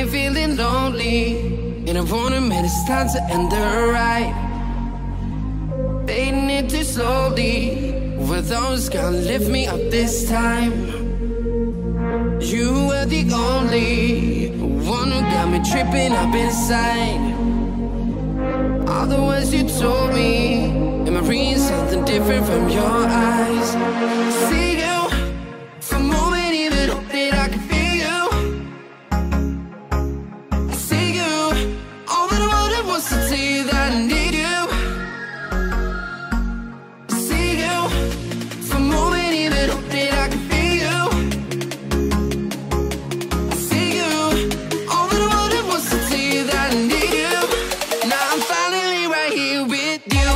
feeling lonely, and I wanna admit it's time to end the ride. Fading it too slowly, were those gonna lift me up this time? You were the only one who got me tripping up inside. All the words you told me, am I reading something different from your eyes? See you, for a moment even hope that I can feel you. I see you, all that I wanted was to tell you that I need you. I see you, for a moment even hope that I can feel you. I see you, all that I wanted was to tell you that I need you. Now I'm finally right here with you.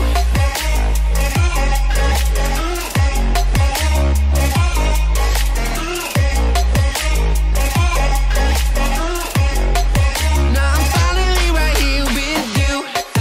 Now I'm finally right here with you.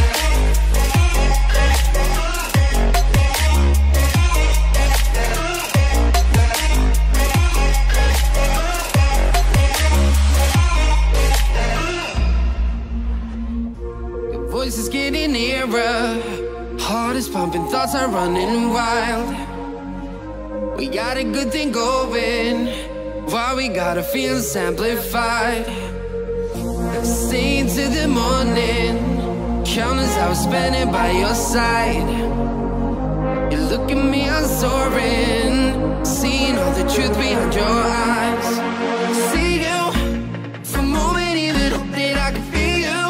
Your voice is getting nearer, heart is pumping, thoughts are running wild. We got a good thing going, why we gotta feel amplified. Staying till the morning, countless hours spending by your side. You look at me, I'm soaring, seeing all the truth behind your eyes. See you, for a moment even hope that I can feel you.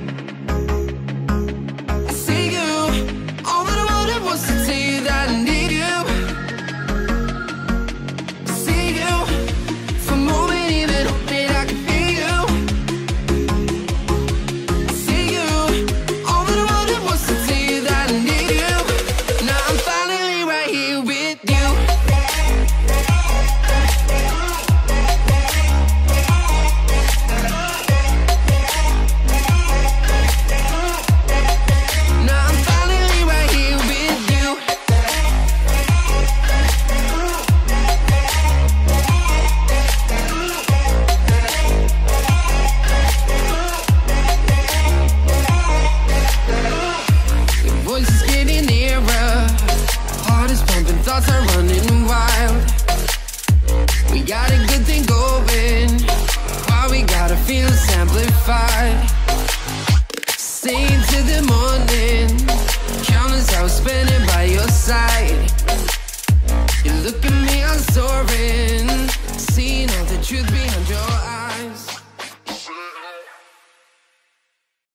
I see you, all that I wanted was to tell you that I need you. I see you, for a moment even hope that I can feel you. I see you, all that I wanted was to tell you that I need you. Now I'm finally right here with you. Now I'm finally right here with you. Your voice is getting nearer, heart is pumping, thoughts are running wild. We got a good thing going, why we gotta feel amplified. Staying till the morning, countless hours spending by your side. You look at me, I'm soaring, seeing all the truth behind your